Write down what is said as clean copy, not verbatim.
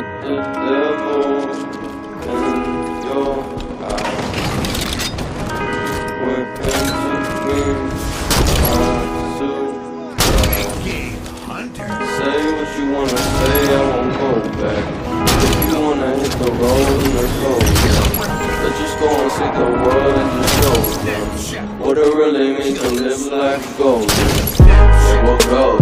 got the devil in your eyes. Weapons of dreams are to say what you wanna say, I won't go back. If you wanna hit the road, let's go. Let's just go and see the world and just show what it really means to live life gold. Yeah, we'll go.